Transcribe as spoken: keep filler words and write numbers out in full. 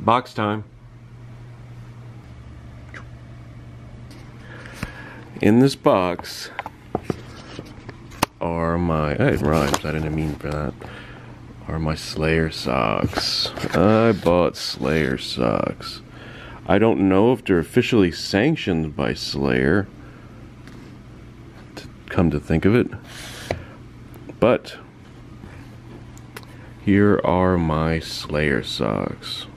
Box time. In this box are my, oh, it rhymes, I didn't mean for that, are my Slayer socks. I bought Slayer socks. I don't know if they're officially sanctioned by Slayer, to come to think of it, but here are my Slayer socks.